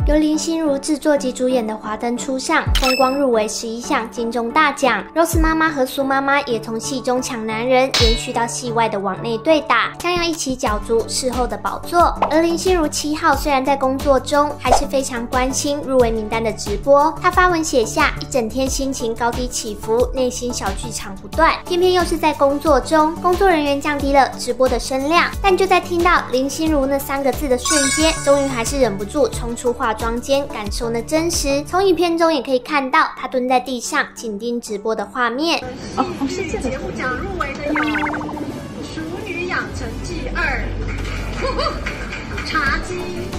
由林心如制作及主演的《华灯初上》，风光入围11项金钟大奖。Rose 妈妈和苏妈妈也从戏中抢男人，延续到戏外的网内对打，将要一起角逐事后的宝座。而林心如7号虽然在工作中，还是非常关心入围名单的直播。她发文写下一整天心情高低起伏，内心小剧场不断。偏偏又是在工作中，工作人员降低了直播的声量，但就在听到林心如那3个字的瞬间，终于还是忍不住冲出化妆间，感受那真实。从影片中也可以看到她蹲在地上紧盯直播的画面。 戏剧节目奖入围的有《熟女养成记2》、茶几、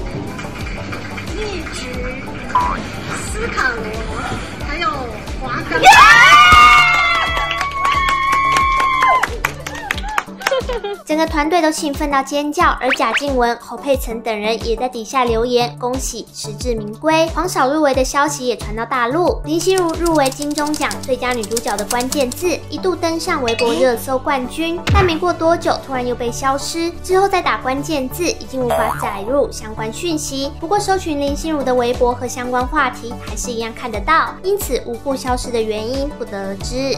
逆局、斯卡罗，还有华冈。 整个团队都兴奋到尖叫，而贾静雯、侯佩岑等人也在底下留言恭喜实至名归。黄晓入围的消息也传到大陆，林心如入围金钟奖最佳女主角的关键字一度登上微博热搜冠军，但没过多久突然又被消失，之后再打关键字已经无法载入相关讯息。不过搜寻林心如的微博和相关话题还是一样看得到，因此无故消失的原因不得而知。